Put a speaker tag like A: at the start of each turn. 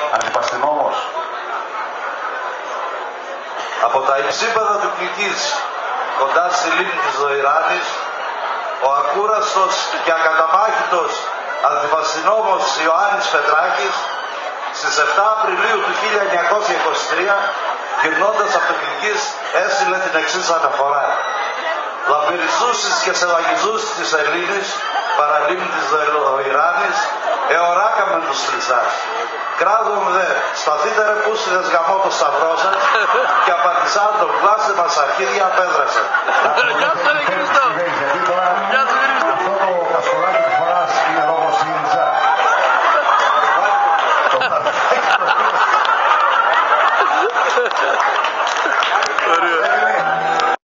A: Αντιπαστηνόμος. Από τα υψίπεδα του Κλικής, κοντά στη λίμνη της Ζωηράνης, ο ακούραστος και ακαταμάχητος αντιπαστηνόμος Ιωάννης Πετράκης στις 7 Απριλίου του 1923, γυρνώντας από το Κλικής, έστειλε την εξής αναφορά. Λαμπυριστούσης και σεβαγιζούσης της Ελλήνης, παραλίμνη της Ζωηράνης, εωράκαμεν τους Χρυσάς. Κράτον δε, σταθείτε ρε πούσιδες γαμώ το σταυρό σας και απαντησάν τον κλάστε μας αρχίδια απέδρασε.